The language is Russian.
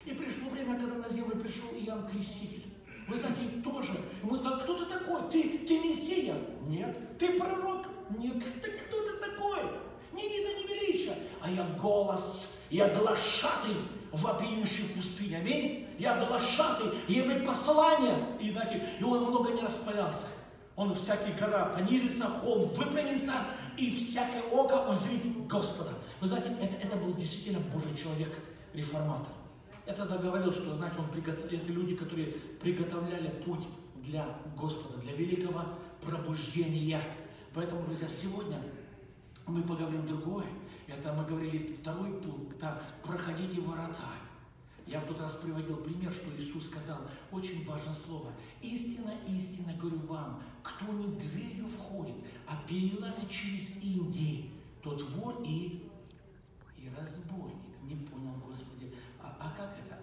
И пришло время, когда на землю пришел Иоанн Креститель. Вы знаете, тоже. Ему сказали, кто ты такой? Ты Мессия? Нет. Ты пророк? Нет. Ты кто ты такой? Ни вида, ни величия. А я голос, я глашатый, вопиющий в пустыне. Аминь. Я глашатый, я имею послание. И, знаете, и он много не распалялся. Он всякий гора понизится, холм выпрямится, и всякое око узрит Господа. Вы знаете, это был действительно Божий человек, реформатор. Я тогда говорил, что, знаете, это люди, которые приготовляли путь для Господа, для великого пробуждения. Поэтому, друзья, сегодня мы поговорим другое. Это мы говорили второй пункт, да, проходите ворота. Я в тот раз приводил пример, что Иисус сказал, очень важное слово. Истинно, истинно говорю вам, кто не дверью входит, а перелазит через Индии, тот вор и разбойник. Не понял, Господи, а как это?